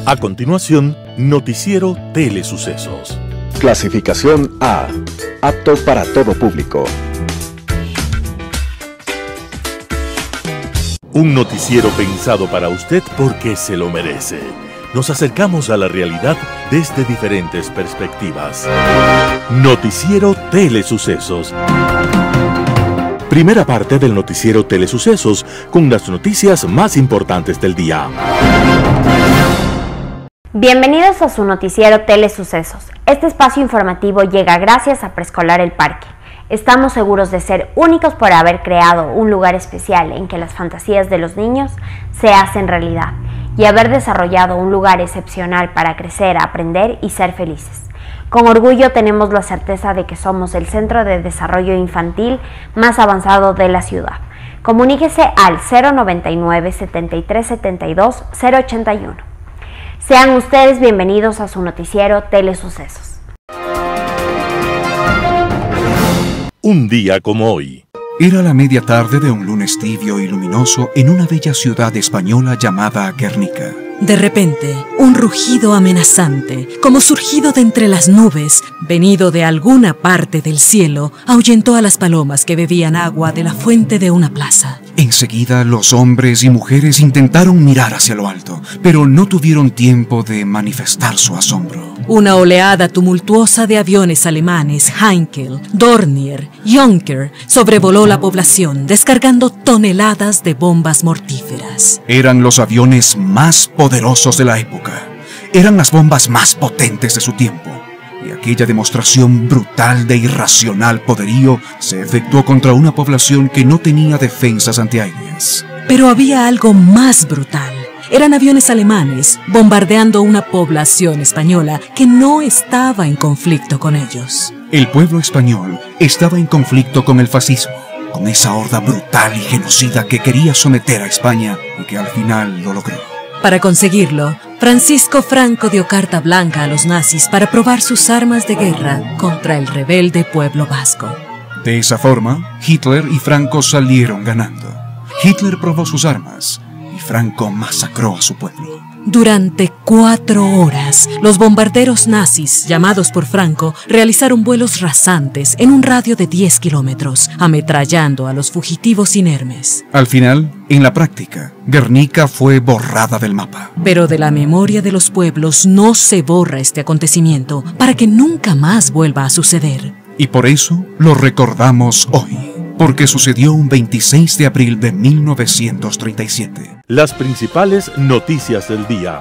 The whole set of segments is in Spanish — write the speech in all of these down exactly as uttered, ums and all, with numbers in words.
A continuación, Noticiero Telesucesos. Clasificación A. Apto para todo público. Un noticiero pensado para usted porque se lo merece. Nos acercamos a la realidad desde diferentes perspectivas. Noticiero Telesucesos. Primera parte del Noticiero Telesucesos, con las noticias más importantes del día. Bienvenidos a su Noticiero Telesucesos. Este espacio informativo llega gracias a Preescolar El Parque. Estamos seguros de ser únicos por haber creado un lugar especial en que las fantasías de los niños se hacen realidad y haber desarrollado un lugar excepcional para crecer, aprender y ser felices. Con orgullo tenemos la certeza de que somos el centro de desarrollo infantil más avanzado de la ciudad. Comuníquese al cero noventa y nueve, setenta y tres setenta y dos, cero ochenta y uno. Sean ustedes bienvenidos a su Noticiero Telesucesos. Un día como hoy. Era la media tarde de un lunes tibio y luminoso en una bella ciudad española llamada Guernica. De repente, un rugido amenazante, como surgido de entre las nubes, venido de alguna parte del cielo, ahuyentó a las palomas que bebían agua de la fuente de una plaza. Enseguida, los hombres y mujeres intentaron mirar hacia lo alto, pero no tuvieron tiempo de manifestar su asombro. Una oleada tumultuosa de aviones alemanes, Heinkel, Dornier, Junker, sobrevoló la población, descargando toneladas de bombas mortíferas. Eran los aviones más poderosos de la época. Eran las bombas más potentes de su tiempo. Y aquella demostración brutal de irracional poderío se efectuó contra una población que no tenía defensas antiaéreas. Pero había algo más brutal. Eran aviones alemanes bombardeando una población española que no estaba en conflicto con ellos. El pueblo español estaba en conflicto con el fascismo, con esa horda brutal y genocida que quería someter a España y que al final lo logró. Para conseguirlo, Francisco Franco dio carta blanca a los nazis para probar sus armas de guerra contra el rebelde pueblo vasco. De esa forma, Hitler y Franco salieron ganando. Hitler probó sus armas y Franco masacró a su pueblo. Durante cuatro horas, los bombarderos nazis, llamados por Franco, realizaron vuelos rasantes en un radio de diez kilómetros, ametrallando a los fugitivos inermes. Al final, en la práctica, Guernica fue borrada del mapa. Pero de la memoria de los pueblos no se borra este acontecimiento para que nunca más vuelva a suceder. Y por eso lo recordamos hoy. Porque sucedió un veintiséis de abril de mil novecientos treinta y siete. Las principales noticias del día.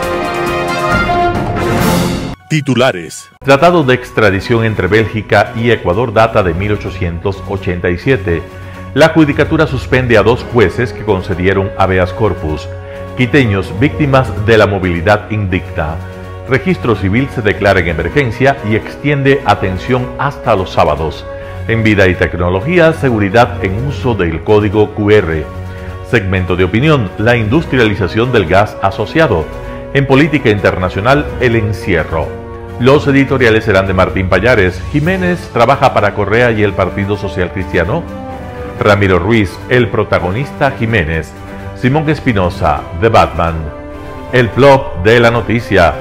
Titulares. Tratado de extradición entre Bélgica y Ecuador data de mil ochocientos ochenta y siete. La judicatura suspende a dos jueces que concedieron habeas corpus. Quiteños víctimas de la movilidad indicta. Registro civil se declara en emergencia y extiende atención hasta los sábados. En vida y tecnología, seguridad en uso del código Q R. Segmento de opinión, la industrialización del gas asociado. En política internacional, el encierro. Los editoriales serán de Martín Pallares. Jiménez trabaja para Correa y el Partido Social Cristiano. Ramiro Ruiz, el protagonista Jiménez. Simón Espinosa, The Batman. El plot de la noticia.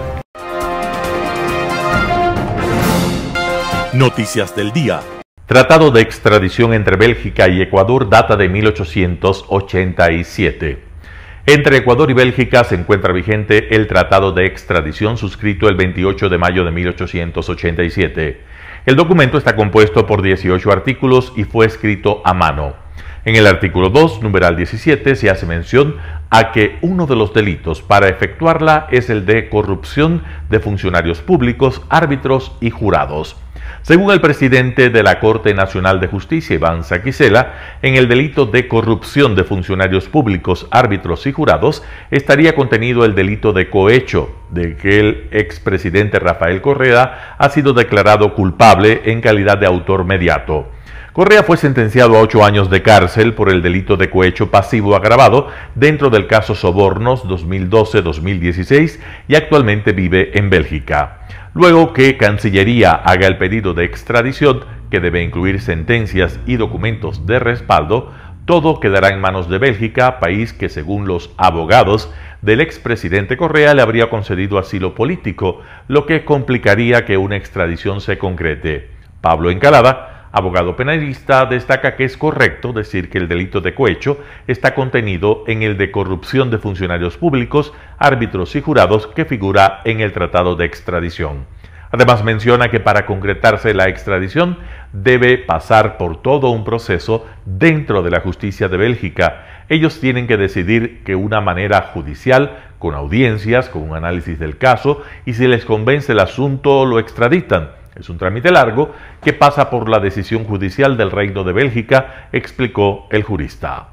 Noticias del día. Tratado de extradición entre Bélgica y Ecuador data de mil ochocientos ochenta y siete. Entre Ecuador y Bélgica se encuentra vigente el Tratado de extradición suscrito el veintiocho de mayo de mil ochocientos ochenta y siete. El documento está compuesto por dieciocho artículos y fue escrito a mano. En el artículo dos, numeral diecisiete, se hace mención a que uno de los delitos para efectuarla es el de corrupción de funcionarios públicos, árbitros y jurados. Según el presidente de la Corte Nacional de Justicia, Iván Saquicela, en el delito de corrupción de funcionarios públicos, árbitros y jurados estaría contenido el delito de cohecho, de que el expresidente Rafael Correa ha sido declarado culpable en calidad de autor mediato. Correa fue sentenciado a ocho años de cárcel por el delito de cohecho pasivo agravado dentro del caso Sobornos dos mil doce a dos mil dieciséis y actualmente vive en Bélgica. Luego que Cancillería haga el pedido de extradición, que debe incluir sentencias y documentos de respaldo, Todo quedará en manos de Bélgica, país que según los abogados del expresidente Correa le habría concedido asilo político, lo que complicaría que una extradición se concrete. Pablo Encalada, abogado penalista, destaca que es correcto decir que el delito de cohecho está contenido en el de corrupción de funcionarios públicos, árbitros y jurados que figura en el Tratado de Extradición. Además menciona que para concretarse la extradición debe pasar por todo un proceso dentro de la justicia de Bélgica. Ellos tienen que decidir que una manera judicial, con audiencias, con un análisis del caso, y si les convence el asunto lo extraditan. Es un trámite largo que pasa por la decisión judicial del Reino de Bélgica, explicó el jurista.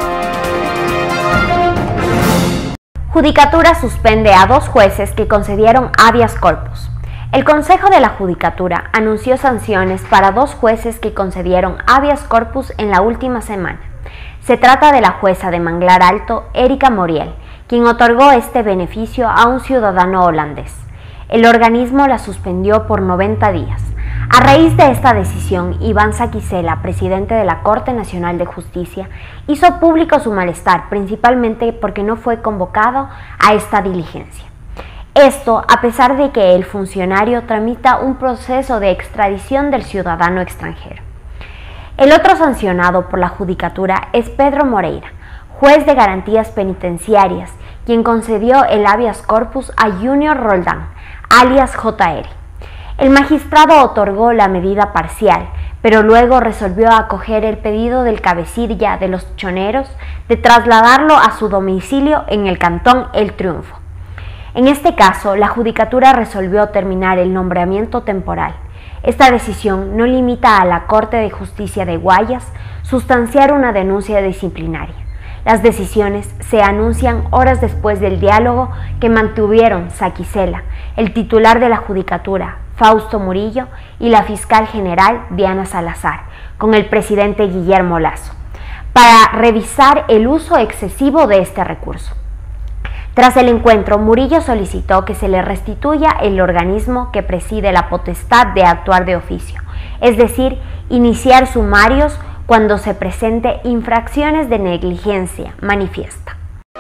Judicatura suspende a dos jueces que concedieron habeas corpus. El Consejo de la Judicatura anunció sanciones para dos jueces que concedieron habeas corpus en la última semana. Se trata de la jueza de Manglar Alto, Erika Moriel, quien otorgó este beneficio a un ciudadano holandés. El organismo la suspendió por noventa días. A raíz de esta decisión, Iván Saquicela, presidente de la Corte Nacional de Justicia, hizo público su malestar, principalmente porque no fue convocado a esta diligencia. Esto a pesar de que el funcionario tramita un proceso de extradición del ciudadano extranjero. El otro sancionado por la Judicatura es Pedro Moreira, juez de garantías penitenciarias, quien concedió el habeas corpus a Junior Roldán, alias J R. El magistrado otorgó la medida parcial, pero luego resolvió acoger el pedido del cabecilla de los choneros de trasladarlo a su domicilio en el cantón El Triunfo. En este caso, la Judicatura resolvió terminar el nombramiento temporal. Esta decisión no limita a la Corte de Justicia de Guayas sustanciar una denuncia disciplinaria. Las decisiones se anuncian horas después del diálogo que mantuvieron Saquicela, el titular de la Judicatura, Fausto Murillo, y la fiscal general Diana Salazar, con el presidente Guillermo Lasso, para revisar el uso excesivo de este recurso. Tras el encuentro, Murillo solicitó que se le restituya el organismo que preside la potestad de actuar de oficio, es decir, iniciar sumarios cuando se presente infracciones de negligencia manifiesta.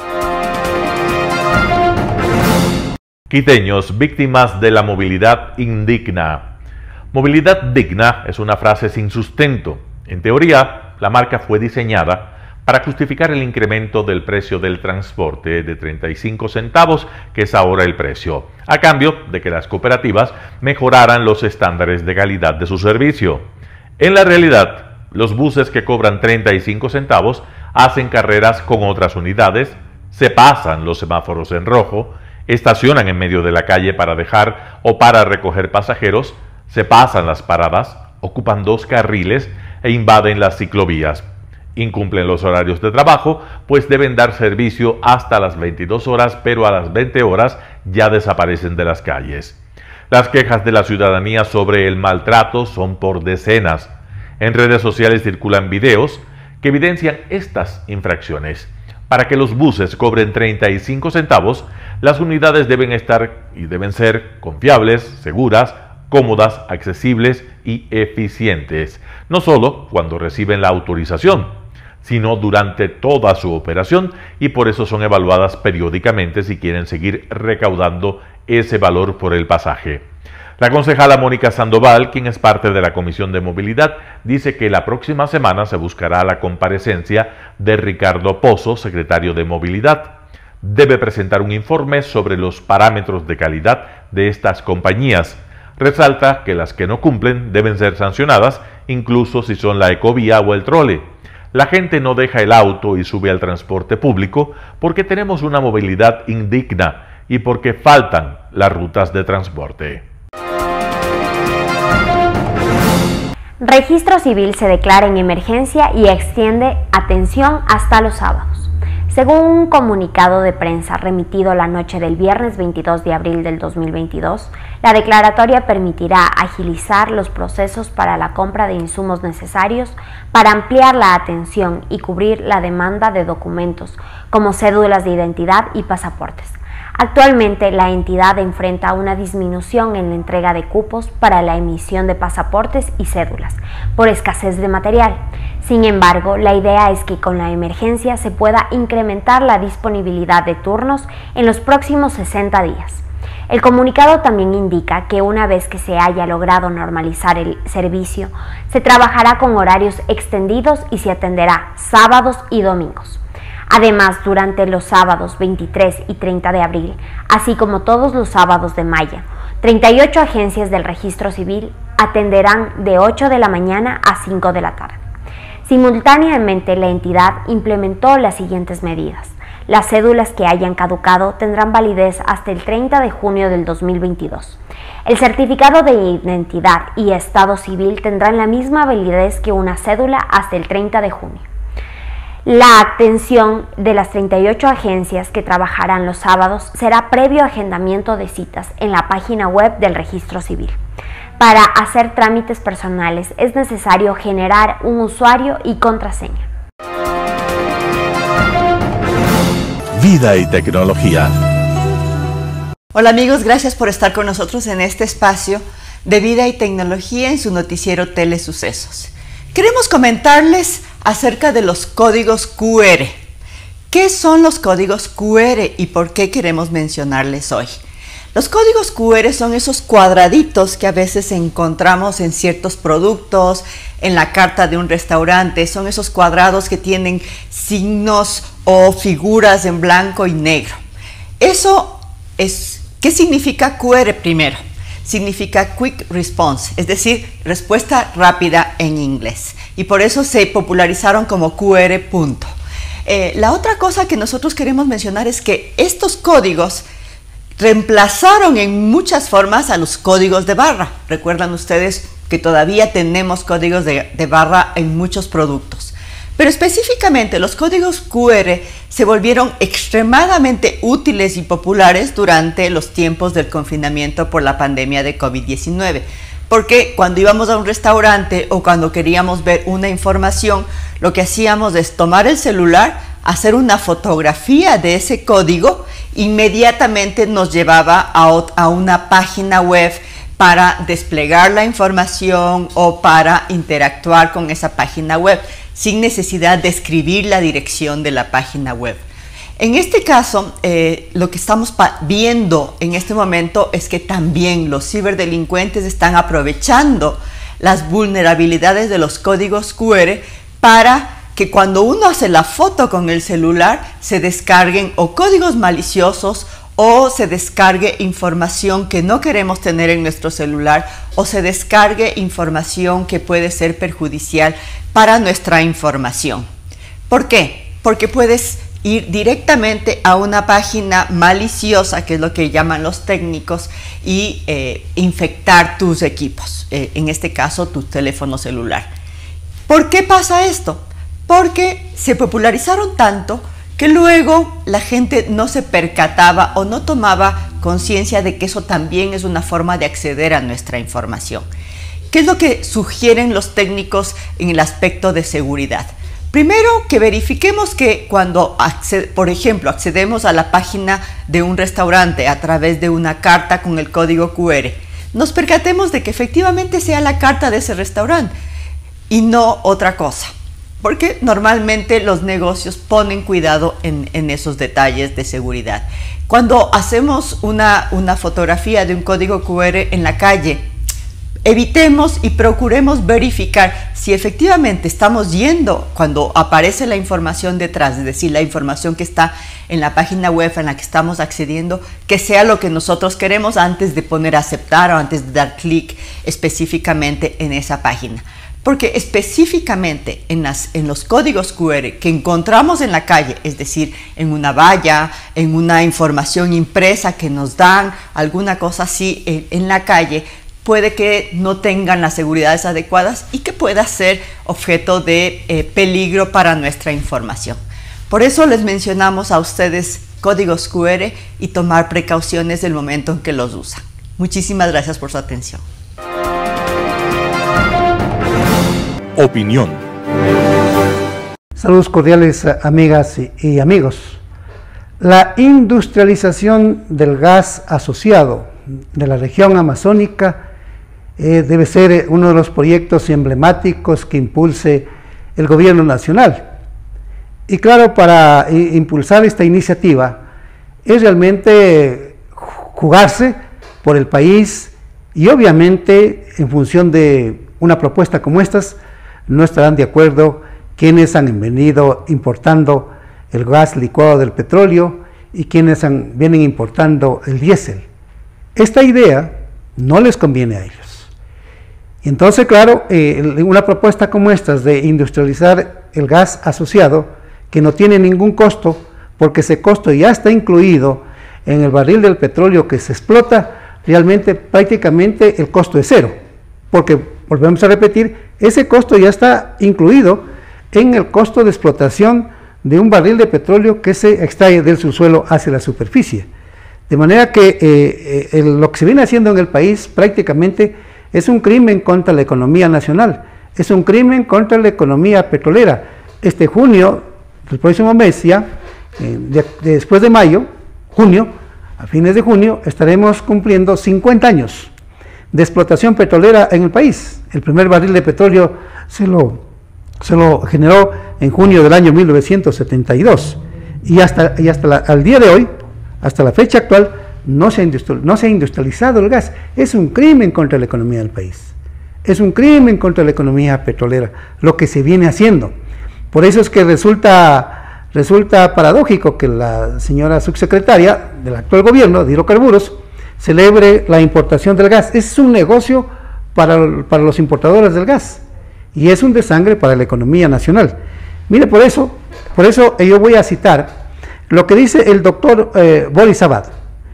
Quiteños, víctimas de la movilidad indigna. Movilidad digna es una frase sin sustento. En teoría, la marca fue diseñada para justificar el incremento del precio del transporte de treinta y cinco centavos, que es ahora el precio, a cambio de que las cooperativas mejoraran los estándares de calidad de su servicio. En la realidad, los buses que cobran treinta y cinco centavos hacen carreras con otras unidades, se pasan los semáforos en rojo, estacionan en medio de la calle para dejar o para recoger pasajeros, se pasan las paradas, ocupan dos carriles e invaden las ciclovías. Incumplen los horarios de trabajo, pues deben dar servicio hasta las veintidós horas, pero a las veinte horas ya desaparecen de las calles. Las quejas de la ciudadanía sobre el maltrato son por decenas. En redes sociales circulan videos que evidencian estas infracciones. Para que los buses cobren treinta y cinco centavos, las unidades deben estar y deben ser confiables, seguras, cómodas, accesibles y eficientes, no solo cuando reciben la autorización, sino durante toda su operación, y por eso son evaluadas periódicamente si quieren seguir recaudando ese valor por el pasaje. La concejala Mónica Sandoval, quien es parte de la Comisión de Movilidad, dice que la próxima semana se buscará la comparecencia de Ricardo Pozo, secretario de Movilidad. Debe presentar un informe sobre los parámetros de calidad de estas compañías. Resalta que las que no cumplen deben ser sancionadas, incluso si son la ecovía o el trole. La gente no deja el auto y sube al transporte público porque tenemos una movilidad indigna y porque faltan las rutas de transporte. Registro Civil se declara en emergencia y extiende atención hasta los sábados. Según un comunicado de prensa remitido la noche del viernes veintidós de abril del dos mil veintidós, la declaratoria permitirá agilizar los procesos para la compra de insumos necesarios para ampliar la atención y cubrir la demanda de documentos como cédulas de identidad y pasaportes. Actualmente, la entidad enfrenta una disminución en la entrega de cupos para la emisión de pasaportes y cédulas, por escasez de material. Sin embargo, la idea es que con la emergencia se pueda incrementar la disponibilidad de turnos en los próximos sesenta días. El comunicado también indica que una vez que se haya logrado normalizar el servicio, se trabajará con horarios extendidos y se atenderá sábados y domingos. Además, durante los sábados veintitrés y treinta de abril, así como todos los sábados de mayo, treinta y ocho agencias del registro civil atenderán de ocho de la mañana a cinco de la tarde. Simultáneamente, la entidad implementó las siguientes medidas. Las cédulas que hayan caducado tendrán validez hasta el treinta de junio del dos mil veintidós. El certificado de identidad y estado civil tendrán la misma validez que una cédula hasta el treinta de junio. La atención de las treinta y ocho agencias que trabajarán los sábados será previo agendamiento de citas en la página web del Registro Civil. Para hacer trámites personales es necesario generar un usuario y contraseña. Vida y tecnología. Hola amigos, gracias por estar con nosotros en este espacio de Vida y Tecnología en su noticiero Telesucesos. Queremos comentarles acerca de los códigos Q R. ¿Qué son los códigos Q R y por qué queremos mencionarles hoy? Los códigos Q R son esos cuadraditos que a veces encontramos en ciertos productos, en la carta de un restaurante. Son esos cuadrados que tienen signos o figuras en blanco y negro. Eso es, ¿qué significa Q R primero? Significa Quick Response, es decir, respuesta rápida en inglés. Y por eso se popularizaron como Q R punto. Eh, la otra cosa que nosotros queremos mencionar es que estos códigos reemplazaron en muchas formas a los códigos de barra. Recuerdan ustedes que todavía tenemos códigos de, de barra en muchos productos. Pero específicamente los códigos Q R se volvieron extremadamente útiles y populares durante los tiempos del confinamiento por la pandemia de COVID diecinueve. Porque cuando íbamos a un restaurante o cuando queríamos ver una información, lo que hacíamos es tomar el celular, hacer una fotografía de ese código, inmediatamente nos llevaba a, a una página web para desplegar la información o para interactuar con esa página web, sin necesidad de escribir la dirección de la página web. En este caso, eh, lo que estamos viendo en este momento es que también los ciberdelincuentes están aprovechando las vulnerabilidades de los códigos Q R para que cuando uno hace la foto con el celular se descarguen o códigos maliciosos o se descargue información que no queremos tener en nuestro celular o se descargue información que puede ser perjudicial para nuestra información. ¿Por qué? Porque puedes ir directamente a una página maliciosa, que es lo que llaman los técnicos, y eh, infectar tus equipos, eh, en este caso tu teléfono celular. ¿Por qué pasa esto? Porque se popularizaron tanto que luego la gente no se percataba o no tomaba conciencia de que eso también es una forma de acceder a nuestra información. ¿Qué es lo que sugieren los técnicos en el aspecto de seguridad? Primero, que verifiquemos que cuando, por ejemplo, accedemos a la página de un restaurante a través de una carta con el código Q R, nos percatemos de que efectivamente sea la carta de ese restaurante y no otra cosa. Porque normalmente los negocios ponen cuidado en, en esos detalles de seguridad. Cuando hacemos una, una fotografía de un código Q R en la calle, evitemos y procuremos verificar si efectivamente estamos yendo cuando aparece la información detrás, es decir, la información que está en la página web en la que estamos accediendo, que sea lo que nosotros queremos antes de poner aceptar o antes de dar clic específicamente en esa página. Porque específicamente en, las, en los códigos Q R que encontramos en la calle, es decir, en una valla, en una información impresa que nos dan, alguna cosa así en, en la calle, puede que no tengan las seguridades adecuadas y que pueda ser objeto de eh, peligro para nuestra información. Por eso les mencionamos a ustedes códigos Q R y tomar precauciones del momento en que los usan. Muchísimas gracias por su atención. Opinión. Saludos cordiales, amigas y, y amigos. La industrialización del gas asociado de la región amazónica eh, debe ser uno de los proyectos emblemáticos que impulse el gobierno nacional. Y claro, para eh, impulsar esta iniciativa es realmente jugarse por el país, y obviamente en función de una propuesta como estas no estarán de acuerdo quienes han venido importando el gas licuado del petróleo y quienes han, vienen importando el diésel. Esta idea no les conviene a ellos. Y entonces, claro, eh, una propuesta como esta de industrializar el gas asociado, que no tiene ningún costo, porque ese costo ya está incluido en el barril del petróleo que se explota, realmente prácticamente el costo es cero, porque, volvemos a repetir, ese costo ya está incluido en el costo de explotación de un barril de petróleo que se extrae del subsuelo hacia la superficie. De manera que eh, eh, lo que se viene haciendo en el país prácticamente es un crimen contra la economía nacional, es un crimen contra la economía petrolera. Este junio, el próximo mes ya, eh, de, de después de mayo, junio, a fines de junio, estaremos cumpliendo cincuenta años de explotación petrolera en el país. El primer barril de petróleo se lo, se lo generó en junio del año mil novecientos setenta y dos, y hasta, y hasta la, al día de hoy, hasta la fecha actual, no se, ha no se ha industrializado el gas. Es un crimen contra la economía del país, es un crimen contra la economía petrolera, lo que se viene haciendo. Por eso es que resulta... Resulta paradójico que la señora subsecretaria del actual gobierno de hidrocarburos celebre la importación del gas. Es un negocio para, para los importadores del gas y es un desangre para la economía nacional. Mire, por eso, por eso yo voy a citar lo que dice el doctor eh, Boris Abad.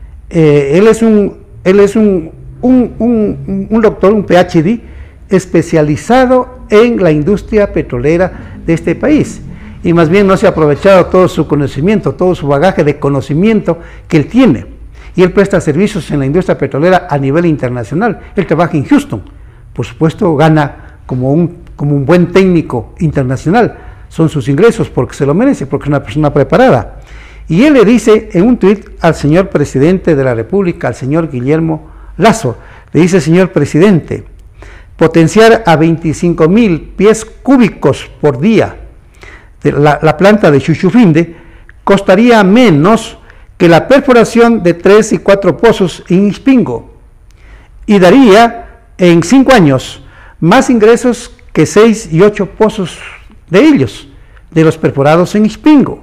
Eh, él es, un, él es un, un, un, un doctor, un P H D especializado en la industria petrolera de este país. Y más bien no se ha aprovechado todo su conocimiento, todo su bagaje de conocimiento que él tiene. Y él presta servicios en la industria petrolera a nivel internacional. Él trabaja en Houston. Por supuesto, gana como un, como un buen técnico internacional. Son sus ingresos porque se lo merece, porque es una persona preparada. Y él le dice en un tuit al señor presidente de la República, al señor Guillermo Lasso, le dice: señor presidente, potenciar a veinticinco mil pies cúbicos por día La, la planta de Chuchufinde costaría menos que la perforación de tres y cuatro pozos en Ispingo, y daría en cinco años más ingresos que seis y ocho pozos de ellos, de los perforados en Ispingo.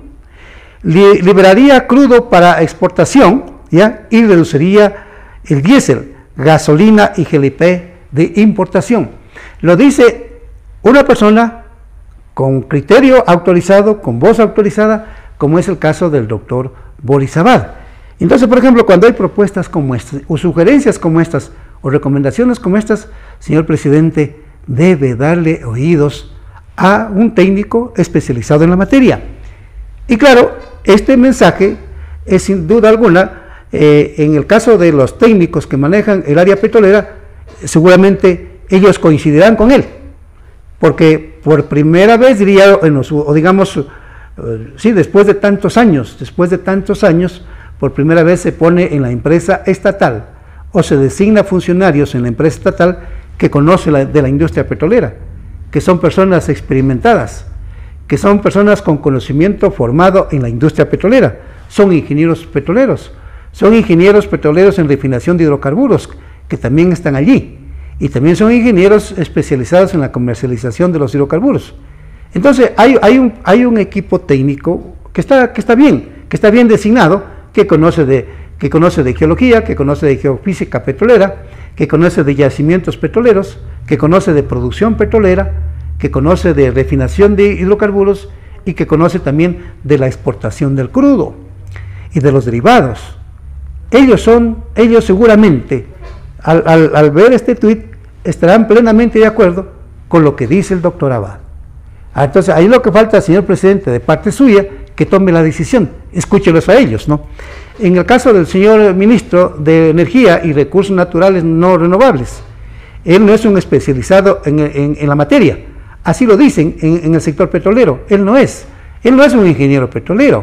Li, liberaría crudo para exportación, ¿ya? Y reduciría el diésel, gasolina y G L P de importación. Lo dice una persona con criterio autorizado, con voz autorizada, como es el caso del doctor Boris Abad. Entonces, por ejemplo, cuando hay propuestas como estas, o sugerencias como estas, o recomendaciones como estas, señor presidente, debe darle oídos a un técnico especializado en la materia. Y claro, este mensaje es sin duda alguna, eh, en el caso de los técnicos que manejan el área petrolera, seguramente ellos coincidirán con él, porque por primera vez, diría, en los, o digamos, uh, sí, después de tantos años, después de tantos años, por primera vez se pone en la empresa estatal, o se designa funcionarios en la empresa estatal que conoce la, de la industria petrolera, que son personas experimentadas, que son personas con conocimiento formado en la industria petrolera, son ingenieros petroleros, son ingenieros petroleros en refinación de hidrocarburos, que también están allí, y también son ingenieros especializados en la comercialización de los hidrocarburos. Entonces hay, hay, un, hay un equipo técnico que está, que está bien, que está bien designado, que conoce, de, que conoce de geología, que conoce de geofísica petrolera, que conoce de yacimientos petroleros, que conoce de producción petrolera, que conoce de refinación de hidrocarburos y que conoce también de la exportación del crudo y de los derivados. Ellos son, ellos seguramente, Al, al, al ver este tuit, estarán plenamente de acuerdo con lo que dice el doctor Abad. Ah, entonces, ahí lo que falta, señor presidente, de parte suya, que tome la decisión, escúchelos a ellos, ¿no? En el caso del señor ministro de Energía y Recursos Naturales No Renovables, él no es un especializado en, en, en la materia, así lo dicen en, en el sector petrolero, él no es, él no es un ingeniero petrolero,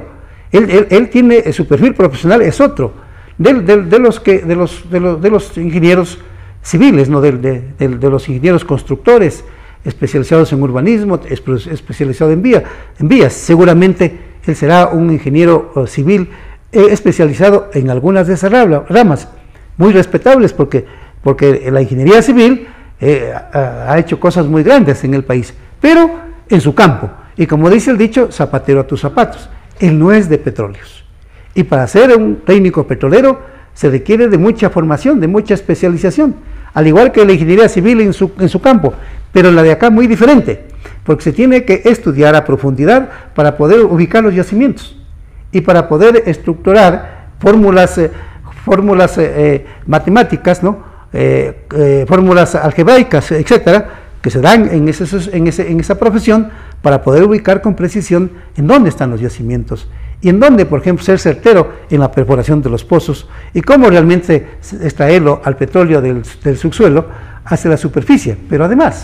Él, él, él tiene, su perfil profesional es otro, de, de, de, los, que, de, los, de, los, de los ingenieros civiles, ¿no? de, de, de, de los ingenieros constructores, especializados en urbanismo, especializado en, vía, en vías. Seguramente él será un ingeniero uh, civil eh, especializado en algunas de esas ramas, muy respetables, porque, porque la ingeniería civil eh, ha, ha hecho cosas muy grandes en el país, pero en su campo. Y como dice el dicho, zapatero a tus zapatos. Él no es de petróleos. Y para ser un técnico petrolero se requiere de mucha formación, de mucha especialización, al igual que la ingeniería civil en su, en su campo, pero la de acá muy diferente, porque se tiene que estudiar a profundidad para poder ubicar los yacimientos y para poder estructurar fórmulas, eh, fórmulas eh, matemáticas, ¿no? eh, eh, fórmulas algebraicas, etcétera, que se dan en, ese, en, ese, en esa profesión para poder ubicar con precisión en dónde están los yacimientos y en dónde, por ejemplo, ser certero en la perforación de los pozos y cómo realmente extraerlo al petróleo del, del subsuelo hacia la superficie. Pero además,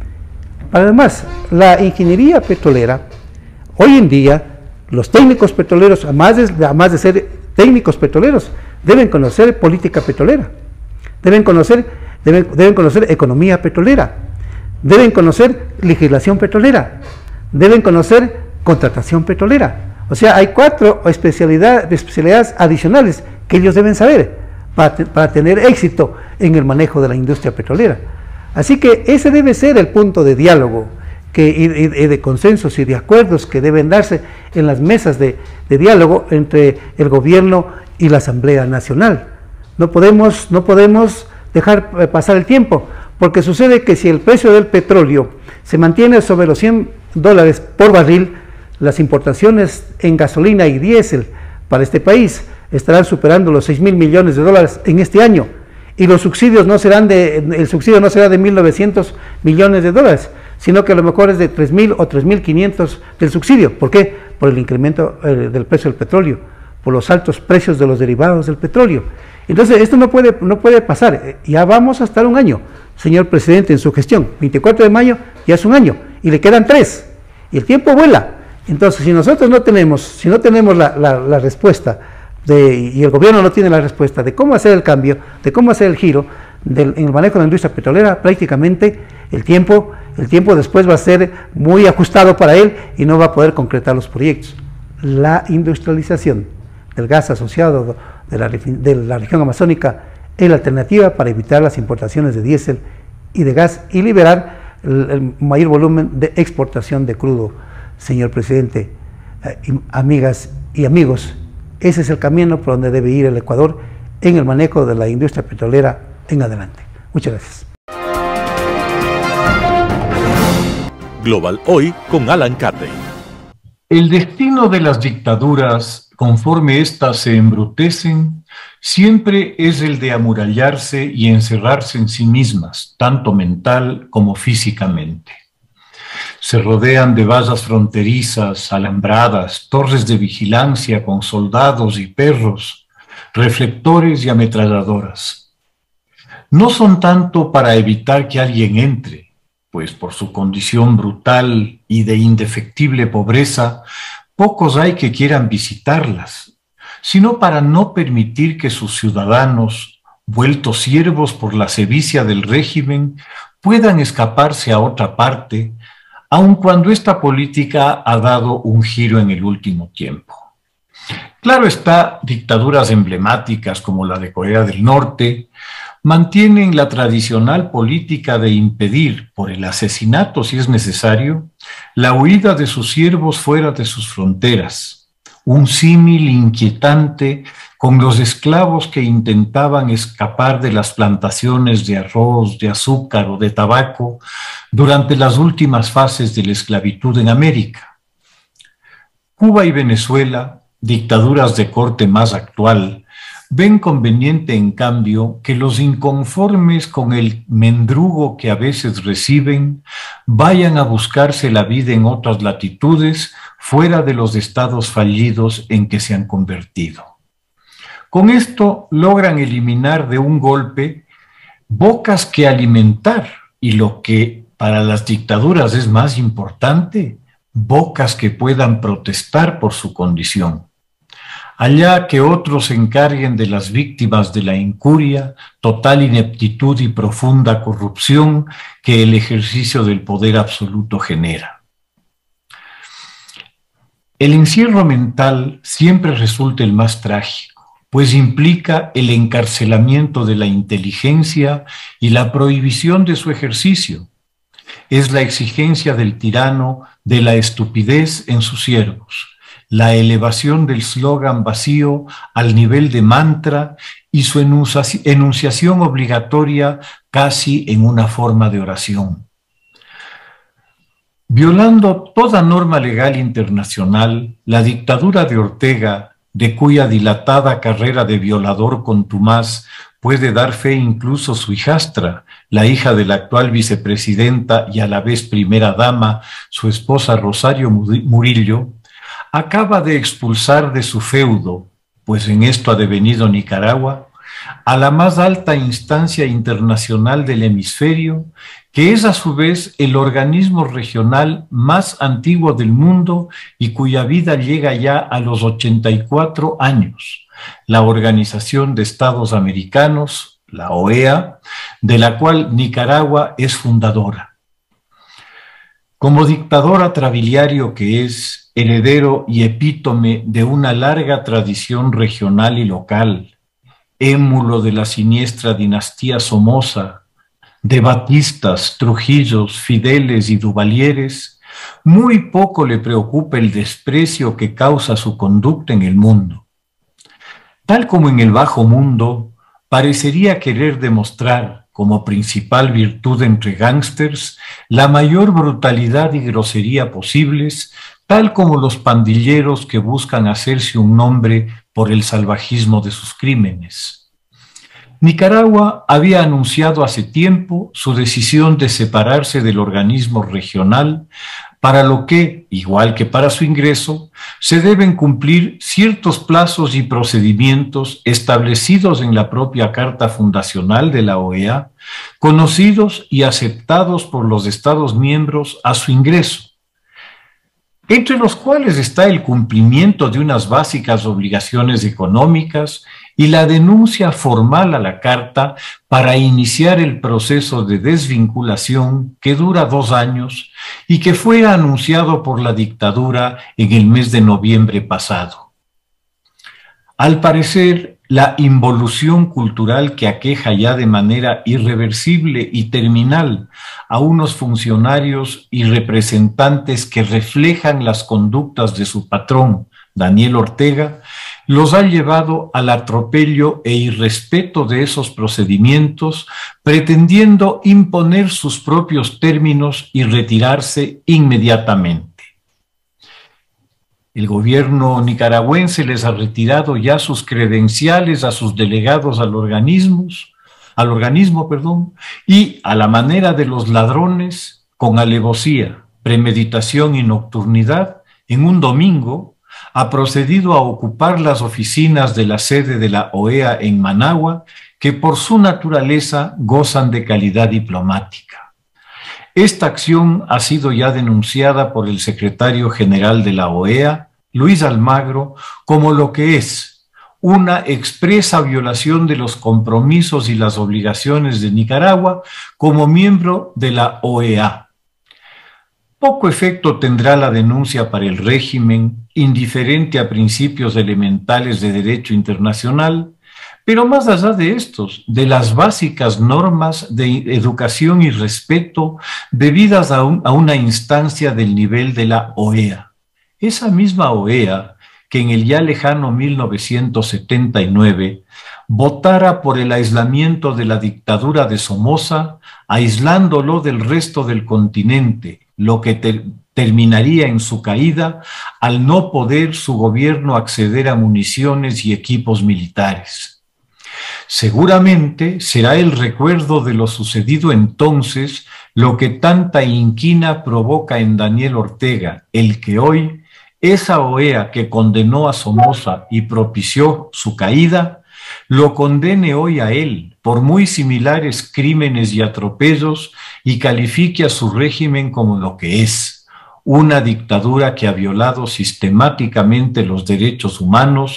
además, la ingeniería petrolera, hoy en día, los técnicos petroleros, además de, además de ser técnicos petroleros, deben conocer política petrolera, deben conocer, deben, deben conocer economía petrolera, deben conocer legislación petrolera, deben conocer contratación petrolera. O sea, hay cuatro especialidad, especialidades adicionales que ellos deben saber para, para tener éxito en el manejo de la industria petrolera. Así que ese debe ser el punto de diálogo que, y, y de consensos y de acuerdos que deben darse en las mesas de, de diálogo entre el gobierno y la Asamblea Nacional. No podemos, no podemos dejar pasar el tiempo, porque sucede que si el precio del petróleo se mantiene sobre los cien dólares por barril, las importaciones en gasolina y diésel para este país estarán superando los seis mil millones de dólares en este año, y los subsidios no serán de, el subsidio no será de mil novecientos millones de dólares, sino que a lo mejor es de tres mil o tres mil quinientos del subsidio. ¿Por qué? Por el incremento eh, del precio del petróleo, por los altos precios de los derivados del petróleo. Entonces esto no puede, no puede pasar. Ya vamos a estar un año, señor presidente, en su gestión. veinticuatro de mayo ya es un año y le quedan tres y el tiempo vuela. Entonces, si nosotros no tenemos, si no tenemos la, la, la respuesta de, y el gobierno no tiene la respuesta de cómo hacer el cambio, de cómo hacer el giro del, en el manejo de la industria petrolera, prácticamente el tiempo, el tiempo después va a ser muy ajustado para él y no va a poder concretar los proyectos. La industrialización del gas asociado de la, de la región amazónica es la alternativa para evitar las importaciones de diésel y de gas y liberar el, el mayor volumen de exportación de crudo. Señor presidente, eh, amigas y amigos, ese es el camino por donde debe ir el Ecuador en el manejo de la industria petrolera en adelante. Muchas gracias. Global Hoy con Alan Carden. El destino de las dictaduras, conforme éstas se embrutecen, siempre es el de amurallarse y encerrarse en sí mismas, tanto mental como físicamente. Se rodean de vallas fronterizas, alambradas, torres de vigilancia con soldados y perros, reflectores y ametralladoras. No son tanto para evitar que alguien entre, pues por su condición brutal y de indefectible pobreza, pocos hay que quieran visitarlas, sino para no permitir que sus ciudadanos, vueltos siervos por la sevicia del régimen, puedan escaparse a otra parte, aun cuando esta política ha dado un giro en el último tiempo. Claro está, dictaduras emblemáticas como la de Corea del Norte mantienen la tradicional política de impedir, por el asesinato si es necesario, la huida de sus siervos fuera de sus fronteras, un símil inquietante con los esclavos que intentaban escapar de las plantaciones de arroz, de azúcar o de tabaco durante las últimas fases de la esclavitud en América. Cuba y Venezuela, dictaduras de corte más actual, ven conveniente, en cambio, que los inconformes con el mendrugo que a veces reciben vayan a buscarse la vida en otras latitudes fuera de los estados fallidos en que se han convertido. Con esto logran eliminar de un golpe bocas que alimentar y lo que para las dictaduras es más importante, bocas que puedan protestar por su condición. Allá que otros se encarguen de las víctimas de la incuria, total ineptitud y profunda corrupción que el ejercicio del poder absoluto genera. El encierro mental siempre resulta el más trágico, pues implica el encarcelamiento de la inteligencia y la prohibición de su ejercicio. Es la exigencia del tirano de la estupidez en sus siervos, la elevación del slogan vacío al nivel de mantra y su enunciación obligatoria casi en una forma de oración. Violando toda norma legal internacional, la dictadura de Ortega, de cuya dilatada carrera de violador contumaz puede dar fe incluso su hijastra, la hija de la actual vicepresidenta y a la vez primera dama, su esposa Rosario Murillo, acaba de expulsar de su feudo, pues en esto ha devenido Nicaragua, a la más alta instancia internacional del hemisferio, que es a su vez el organismo regional más antiguo del mundo y cuya vida llega ya a los ochenta y cuatro años, la Organización de Estados Americanos, la O E A, de la cual Nicaragua es fundadora. Como dictador atrabiliario que es, heredero y epítome de una larga tradición regional y local, émulo de la siniestra dinastía Somoza, de Batistas, Trujillos, Fideles y Duvalieres, muy poco le preocupa el desprecio que causa su conducta en el mundo. Tal como en el bajo mundo, parecería querer demostrar como principal virtud entre gángsters la mayor brutalidad y grosería posibles, tal como los pandilleros que buscan hacerse un nombre por el salvajismo de sus crímenes. Nicaragua había anunciado hace tiempo su decisión de separarse del organismo regional, para lo que, igual que para su ingreso, se deben cumplir ciertos plazos y procedimientos establecidos en la propia Carta Fundacional de la O E A, conocidos y aceptados por los Estados miembros a su ingreso, entre los cuales está el cumplimiento de unas básicas obligaciones económicas y la denuncia formal a la Carta para iniciar el proceso de desvinculación que dura dos años y que fue anunciado por la dictadura en el mes de noviembre pasado. Al parecer, la involución cultural que aqueja ya de manera irreversible y terminal a unos funcionarios y representantes que reflejan las conductas de su patrón, Daniel Ortega, los ha llevado al atropello e irrespeto de esos procedimientos, pretendiendo imponer sus propios términos y retirarse inmediatamente. El gobierno nicaragüense les ha retirado ya sus credenciales a sus delegados al organismo, al organismo, perdón, y a la manera de los ladrones, con alevosía, premeditación y nocturnidad, en un domingo, ha procedido a ocupar las oficinas de la sede de la O E A en Managua, que por su naturaleza gozan de calidad diplomática. Esta acción ha sido ya denunciada por el secretario general de la O E A, Luis Almagro, como lo que es una expresa violación de los compromisos y las obligaciones de Nicaragua como miembro de la O E A. Poco efecto tendrá la denuncia para el régimen, indiferente a principios elementales de derecho internacional, pero más allá de estos, de las básicas normas de educación y respeto debidas a, un, a una instancia del nivel de la O E A. Esa misma O E A que en el ya lejano mil novecientos setenta y nueve votara por el aislamiento de la dictadura de Somoza, aislándolo del resto del continente, lo que ter- terminaría en su caída al no poder su gobierno acceder a municiones y equipos militares. Seguramente será el recuerdo de lo sucedido entonces lo que tanta inquina provoca en Daniel Ortega, el que hoy, esa O E A que condenó a Somoza y propició su caída, lo condene hoy a él por muy similares crímenes y atropellos y califique a su régimen como lo que es, una dictadura que ha violado sistemáticamente los derechos humanos,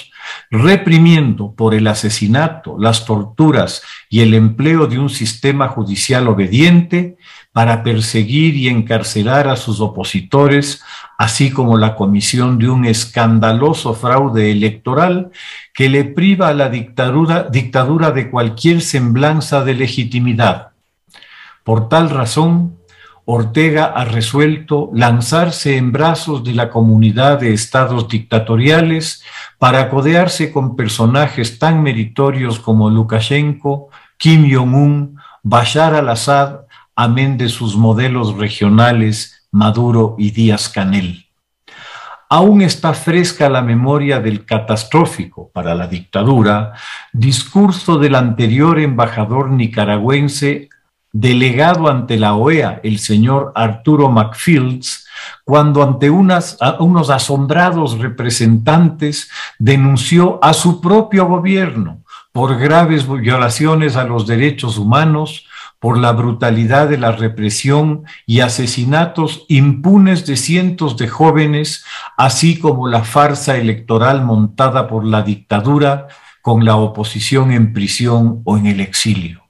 reprimiendo por el asesinato, las torturas y el empleo de un sistema judicial obediente para perseguir y encarcelar a sus opositores, así como la comisión de un escandaloso fraude electoral que le priva a la dictadura, dictadura de cualquier semblanza de legitimidad. Por tal razón, Ortega ha resuelto lanzarse en brazos de la comunidad de estados dictatoriales para codearse con personajes tan meritorios como Lukashenko, Kim Jong-un, Bashar al-Assad, amén de sus modelos regionales Maduro y Díaz-Canel. Aún está fresca la memoria del catastrófico para la dictadura discurso del anterior embajador nicaragüense delegado ante la O E A, el señor Arturo McFields, cuando ante unas, a unos asombrados representantes denunció a su propio gobierno por graves violaciones a los derechos humanos, por la brutalidad de la represión y asesinatos impunes de cientos de jóvenes, así como la farsa electoral montada por la dictadura con la oposición en prisión o en el exilio.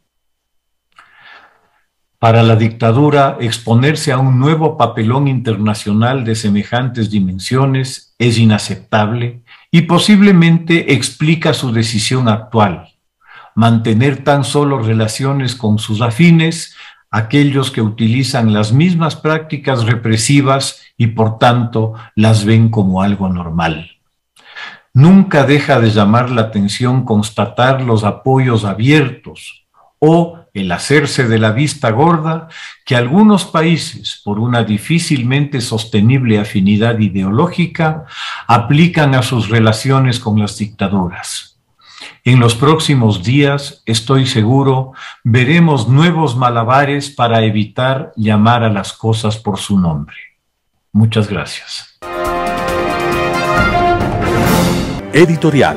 Para la dictadura, exponerse a un nuevo papelón internacional de semejantes dimensiones es inaceptable y posiblemente explica su decisión actual: mantener tan solo relaciones con sus afines, aquellos que utilizan las mismas prácticas represivas y por tanto las ven como algo normal. Nunca deja de llamar la atención constatar los apoyos abiertos o el hacerse de la vista gorda que algunos países, por una difícilmente sostenible afinidad ideológica, aplican a sus relaciones con las dictaduras. En los próximos días, estoy seguro, veremos nuevos malabares para evitar llamar a las cosas por su nombre. Muchas gracias. Editorial.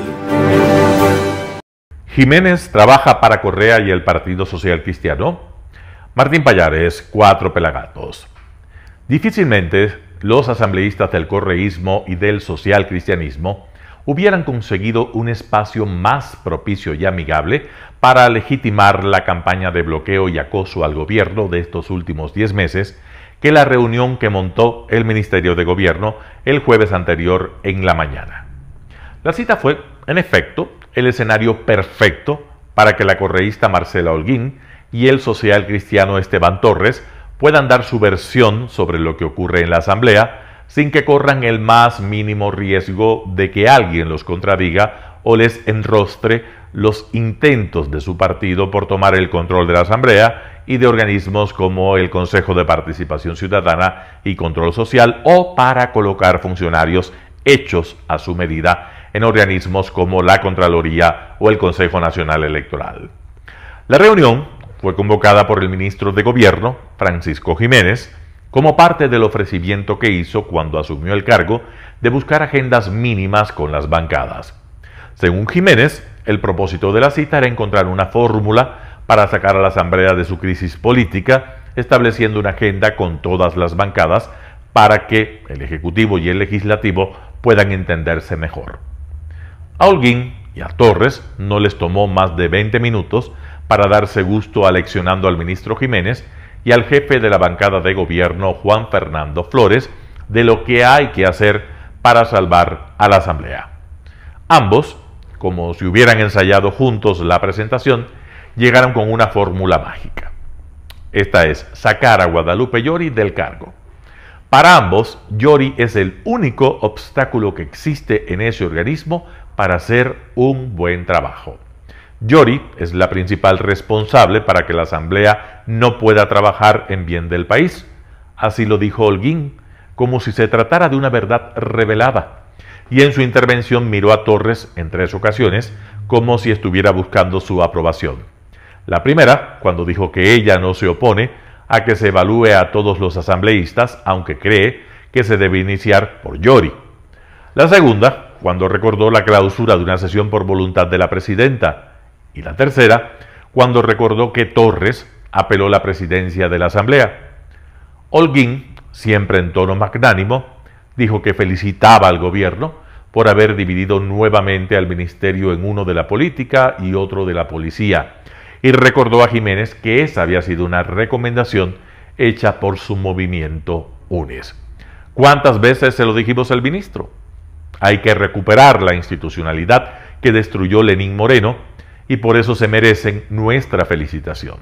Jiménez trabaja para Correa y el Partido Social Cristiano. Martín Pallares, Cuatro Pelagatos. Difícilmente los asambleístas del correísmo y del social cristianismo hubieran conseguido un espacio más propicio y amigable para legitimar la campaña de bloqueo y acoso al gobierno de estos últimos diez meses que la reunión que montó el Ministerio de Gobierno el jueves anterior en la mañana. La cita fue, en efecto, el escenario perfecto para que la correísta Marcela Holguín y el social cristiano Esteban Torres puedan dar su versión sobre lo que ocurre en la Asamblea sin que corran el más mínimo riesgo de que alguien los contradiga o les enrostre los intentos de su partido por tomar el control de la Asamblea y de organismos como el Consejo de Participación Ciudadana y Control Social o para colocar funcionarios hechos a su medida en organismos como la Contraloría o el Consejo Nacional Electoral. La reunión fue convocada por el ministro de Gobierno, Francisco Jiménez, como parte del ofrecimiento que hizo cuando asumió el cargo de buscar agendas mínimas con las bancadas. Según Jiménez, el propósito de la cita era encontrar una fórmula para sacar a la Asamblea de su crisis política, estableciendo una agenda con todas las bancadas para que el Ejecutivo y el Legislativo puedan entenderse mejor. A Holguín y a Torres no les tomó más de veinte minutos para darse gusto aleccionando al ministro Jiménez y al jefe de la bancada de gobierno, Juan Fernando Flores, de lo que hay que hacer para salvar a la Asamblea. Ambos, como si hubieran ensayado juntos la presentación, llegaron con una fórmula mágica. Esta es sacar a Guadalupe Llori del cargo. Para ambos, Llori es el único obstáculo que existe en ese organismo para hacer un buen trabajo. Llori es la principal responsable para que la Asamblea no pueda trabajar en bien del país. Así lo dijo Holguín, como si se tratara de una verdad revelada. Y en su intervención miró a Torres en tres ocasiones como si estuviera buscando su aprobación. La primera, cuando dijo que ella no se opone a que se evalúe a todos los asambleístas, aunque cree que se debe iniciar por Llori. La segunda, cuando recordó la clausura de una sesión por voluntad de la presidenta. Y la tercera, cuando recordó que Torres apeló la presidencia de la Asamblea. Holguín, siempre en tono magnánimo, dijo que felicitaba al gobierno por haber dividido nuevamente al ministerio en uno de la política y otro de la policía, y recordó a Jiménez que esa había sido una recomendación hecha por su movimiento UNES. ¿Cuántas veces se lo dijimos al ministro? Hay que recuperar la institucionalidad que destruyó Lenín Moreno y por eso se merecen nuestra felicitación.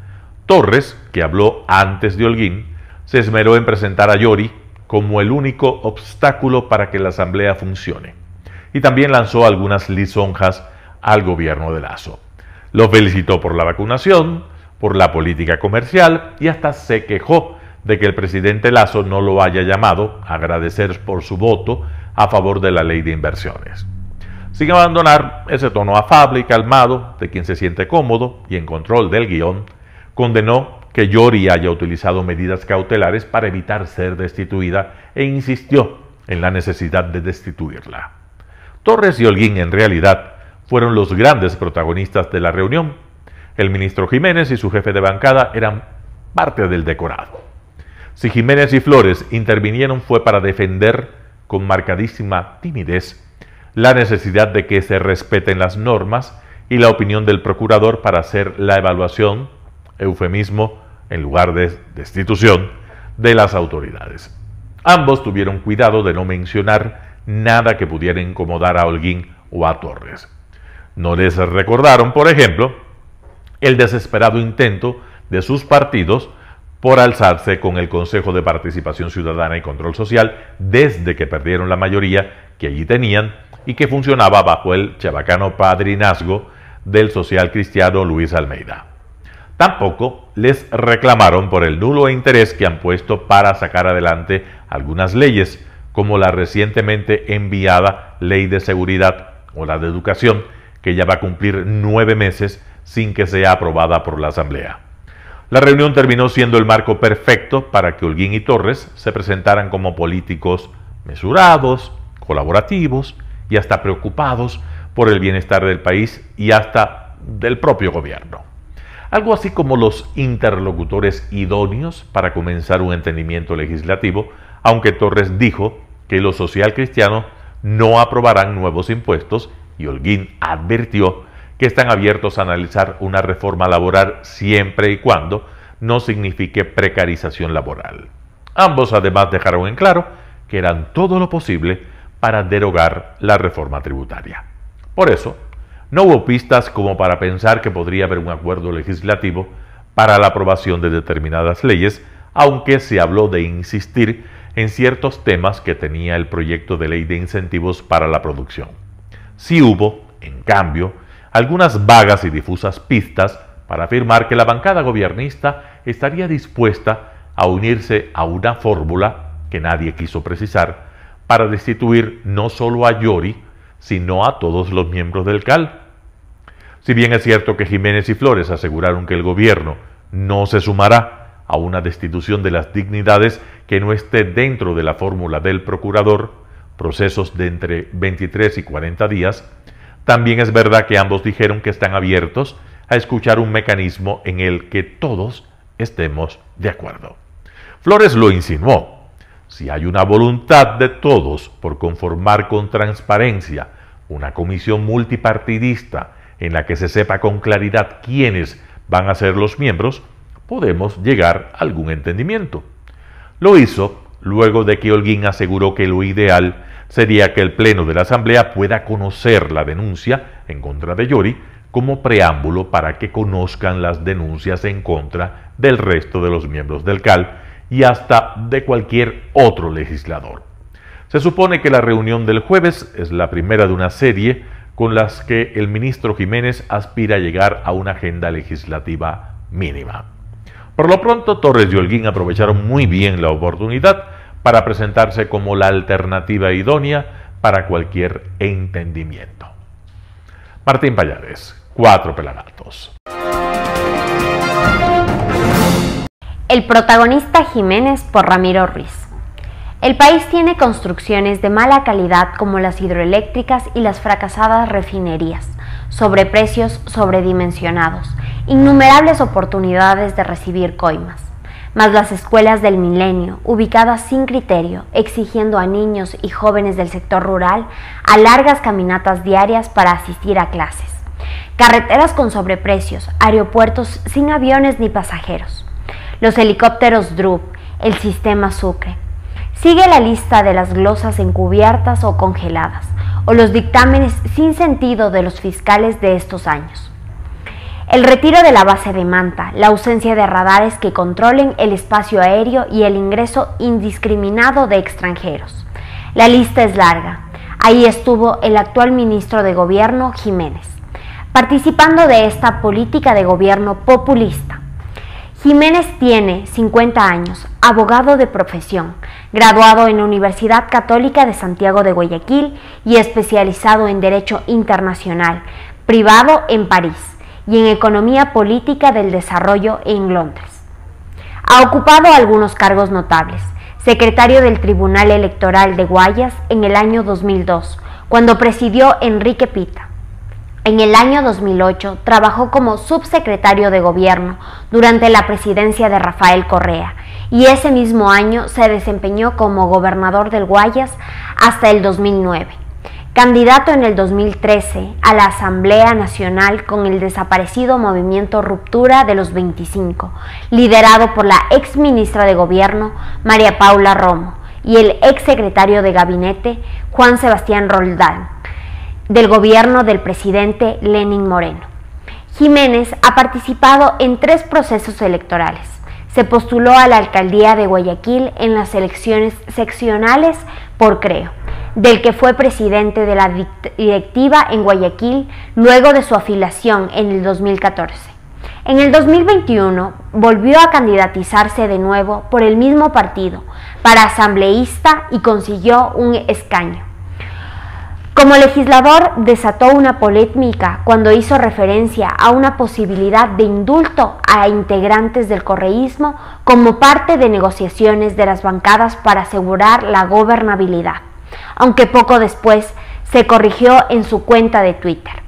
Torres, que habló antes de Holguín, se esmeró en presentar a Yori como el único obstáculo para que la asamblea funcione, y también lanzó algunas lisonjas al gobierno de Lasso. Lo felicitó por la vacunación, por la política comercial y hasta se quejó de que el presidente Lasso no lo haya llamado a agradecer por su voto a favor de la ley de inversiones. Sin abandonar ese tono afable y calmado de quien se siente cómodo y en control del guión, condenó que Yori haya utilizado medidas cautelares para evitar ser destituida e insistió en la necesidad de destituirla. Torres y Holguín en realidad fueron los grandes protagonistas de la reunión. El ministro Jiménez y su jefe de bancada eran parte del decorado. Si Jiménez y Flores intervinieron fue para defender con marcadísima timidez la necesidad de que se respeten las normas y la opinión del procurador para hacer la evaluación, eufemismo en lugar de destitución, de las autoridades. Ambos tuvieron cuidado de no mencionar nada que pudiera incomodar a Holguín o a Torres. No les recordaron, por ejemplo, el desesperado intento de sus partidos por alzarse con el Consejo de Participación Ciudadana y Control Social desde que perdieron la mayoría que allí tenían y que funcionaba bajo el chabacano padrinazgo del social cristiano Luis Almeida. Tampoco les reclamaron por el nulo interés que han puesto para sacar adelante algunas leyes, como la recientemente enviada Ley de Seguridad o la de Educación, que ya va a cumplir nueve meses sin que sea aprobada por la Asamblea. La reunión terminó siendo el marco perfecto para que Holguín y Torres se presentaran como políticos mesurados, colaborativos y hasta preocupados por el bienestar del país y hasta del propio gobierno. Algo así como los interlocutores idóneos para comenzar un entendimiento legislativo, aunque Torres dijo que los socialcristianos no aprobarán nuevos impuestos y Holguín advirtió que están abiertos a analizar una reforma laboral siempre y cuando no signifique precarización laboral. Ambos además dejaron en claro que harán todo lo posible para derogar la reforma tributaria. Por eso, no hubo pistas como para pensar que podría haber un acuerdo legislativo para la aprobación de determinadas leyes, aunque se habló de insistir en ciertos temas que tenía el proyecto de ley de incentivos para la producción. Sí hubo, en cambio, algunas vagas y difusas pistas para afirmar que la bancada gobiernista estaría dispuesta a unirse a una fórmula que nadie quiso precisar para destituir no solo a Yori, sino a todos los miembros del C A L. Si bien es cierto que Jiménez y Flores aseguraron que el gobierno no se sumará a una destitución de las dignidades que no esté dentro de la fórmula del procurador, procesos de entre veintitrés y cuarenta días, también es verdad que ambos dijeron que están abiertos a escuchar un mecanismo en el que todos estemos de acuerdo. Flores lo insinuó. Si hay una voluntad de todos por conformar con transparencia una comisión multipartidista en la que se sepa con claridad quiénes van a ser los miembros, podemos llegar a algún entendimiento. Lo hizo luego de que Holguín aseguró que lo ideal sería que el Pleno de la Asamblea pueda conocer la denuncia en contra de Yori como preámbulo para que conozcan las denuncias en contra del resto de los miembros del C A L y hasta de cualquier otro legislador. Se supone que la reunión del jueves es la primera de una serie con las que el ministro Jiménez aspira a llegar a una agenda legislativa mínima. Por lo pronto, Torres y Holguín aprovecharon muy bien la oportunidad para presentarse como la alternativa idónea para cualquier entendimiento. Martín Pallares, Cuatro Pelagatos. El protagonista Jiménez por Ramiro Ruiz. El país tiene construcciones de mala calidad como las hidroeléctricas y las fracasadas refinerías, sobreprecios sobredimensionados, innumerables oportunidades de recibir coimas. más las escuelas del milenio, ubicadas sin criterio, exigiendo a niños y jóvenes del sector rural a largas caminatas diarias para asistir a clases. Carreteras con sobreprecios, aeropuertos sin aviones ni pasajeros. Los helicópteros D R U P, el sistema Sucre. Sigue la lista de las glosas encubiertas o congeladas, o los dictámenes sin sentido de los fiscales de estos años. El retiro de la base de Manta, la ausencia de radares que controlen el espacio aéreo y el ingreso indiscriminado de extranjeros. La lista es larga. Ahí estuvo el actual ministro de Gobierno, Jiménez, participando de esta política de gobierno populista. Jiménez tiene cincuenta años, abogado de profesión, graduado en la Universidad Católica de Santiago de Guayaquil y especializado en Derecho Internacional, privado en París, y en Economía Política del Desarrollo en Londres. Ha ocupado algunos cargos notables: secretario del Tribunal Electoral de Guayas en el año dos mil dos, cuando presidió Enrique Pita. En el año dos mil ocho trabajó como subsecretario de Gobierno durante la presidencia de Rafael Correa, y ese mismo año se desempeñó como gobernador del Guayas hasta el dos mil nueve. Candidato en el dos mil trece a la Asamblea Nacional con el desaparecido Movimiento Ruptura de los veinticinco, liderado por la ex ministra de Gobierno María Paula Romo y el ex secretario de Gabinete Juan Sebastián Roldán, del gobierno del presidente Lenín Moreno. Jiménez ha participado en tres procesos electorales. Se postuló a la alcaldía de Guayaquil en las elecciones seccionales por Creo, del que fue presidente de la directiva en Guayaquil luego de su afiliación en el dos mil catorce. En el dos mil veintiuno volvió a candidatizarse de nuevo por el mismo partido para asambleísta y consiguió un escaño. Como legislador desató una polémica cuando hizo referencia a una posibilidad de indulto a integrantes del correísmo como parte de negociaciones de las bancadas para asegurar la gobernabilidad, aunque poco después se corrigió en su cuenta de Twitter.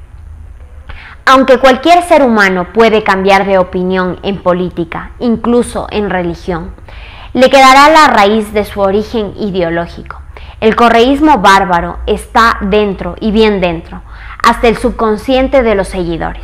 Aunque cualquier ser humano puede cambiar de opinión en política, incluso en religión, le quedará la raíz de su origen ideológico. El correísmo bárbaro está dentro y bien dentro, hasta el subconsciente de los seguidores.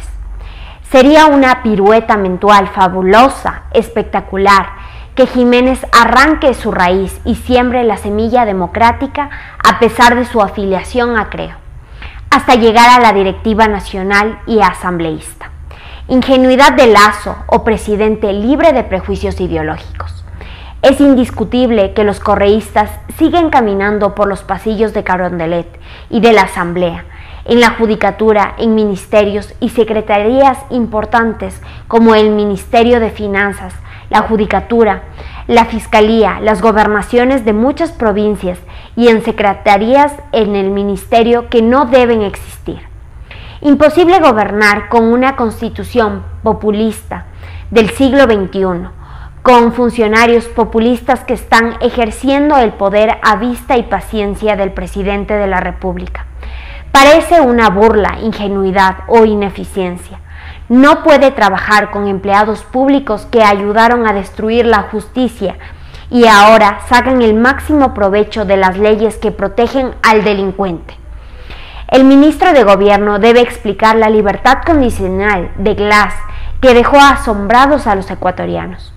Sería una pirueta mental fabulosa, espectacular, que Jiménez arranque su raíz y siembre la semilla democrática a pesar de su afiliación a Creo, hasta llegar a la directiva nacional y asambleísta. Ingenuidad de Lazo o presidente libre de prejuicios ideológicos. Es indiscutible que los correístas siguen caminando por los pasillos de Carondelet y de la Asamblea, en la Judicatura, en ministerios y secretarías importantes como el Ministerio de Finanzas, la Judicatura, la Fiscalía, las gobernaciones de muchas provincias y en secretarías en el Ministerio que no deben existir. Imposible gobernar con una constitución populista del siglo veintiuno, con funcionarios populistas que están ejerciendo el poder a vista y paciencia del presidente de la República. Parece una burla, ingenuidad o ineficiencia. No puede trabajar con empleados públicos que ayudaron a destruir la justicia y ahora sacan el máximo provecho de las leyes que protegen al delincuente. El ministro de Gobierno debe explicar la libertad condicional de Glass que dejó asombrados a los ecuatorianos.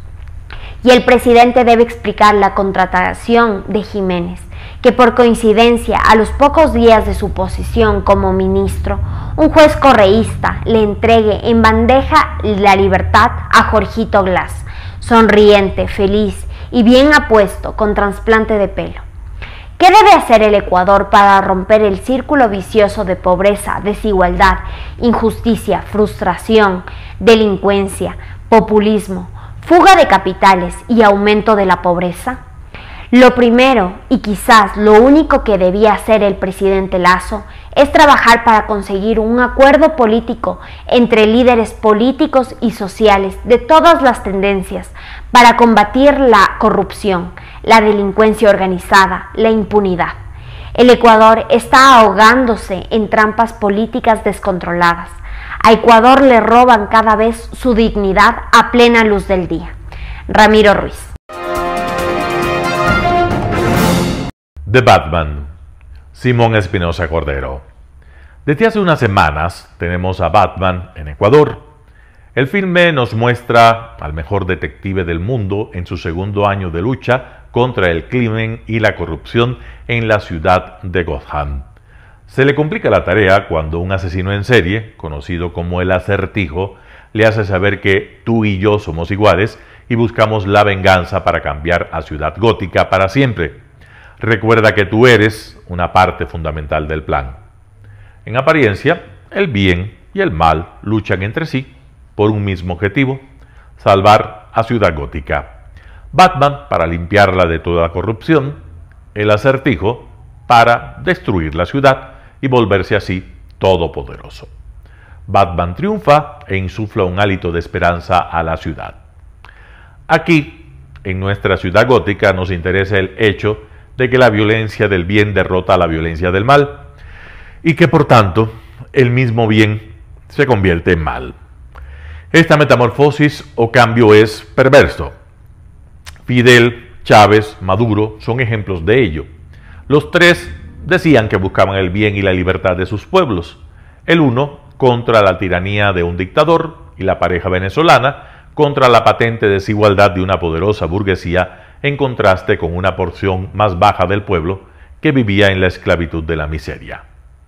Y el presidente debe explicar la contratación de Jiménez, que por coincidencia, a los pocos días de su posición como ministro, un juez correísta le entregue en bandeja la libertad a Jorgito Glass, sonriente, feliz y bien apuesto con trasplante de pelo. ¿Qué debe hacer el Ecuador para romper el círculo vicioso de pobreza, desigualdad, injusticia, frustración, delincuencia, populismo, fuga de capitales y aumento de la pobreza? Lo primero, y quizás lo único que debía hacer el presidente Lazo, es trabajar para conseguir un acuerdo político entre líderes políticos y sociales de todas las tendencias para combatir la corrupción, la delincuencia organizada, la impunidad. El Ecuador está ahogándose en trampas políticas descontroladas. A Ecuador le roban cada vez su dignidad a plena luz del día. Ramiro Ruiz. The Batman, Simón Espinosa Cordero. Desde hace unas semanas tenemos a Batman en Ecuador. El filme nos muestra al mejor detective del mundo en su segundo año de lucha contra el crimen y la corrupción en la ciudad de Gotham. Se le complica la tarea cuando un asesino en serie, conocido como el Acertijo, le hace saber que tú y yo somos iguales y buscamos la venganza para cambiar a Ciudad Gótica para siempre. Recuerda que tú eres una parte fundamental del plan. En apariencia, el bien y el mal luchan entre sí por un mismo objetivo: salvar a Ciudad Gótica. Batman para limpiarla de toda corrupción, el Acertijo para destruir la ciudad y volverse así todopoderoso. Batman triunfa e insufla un hálito de esperanza a la ciudad. Aquí, en nuestra Ciudad Gótica, nos interesa el hecho de que la violencia del bien derrota a la violencia del mal y que, por tanto, el mismo bien se convierte en mal. Esta metamorfosis o cambio es perverso. Fidel, Chávez, Maduro son ejemplos de ello. Los tres decían que buscaban el bien y la libertad de sus pueblos. El uno contra la tiranía de un dictador y la pareja venezolana contra la patente desigualdad de una poderosa burguesía en contraste con una porción más baja del pueblo que vivía en la esclavitud de la miseria.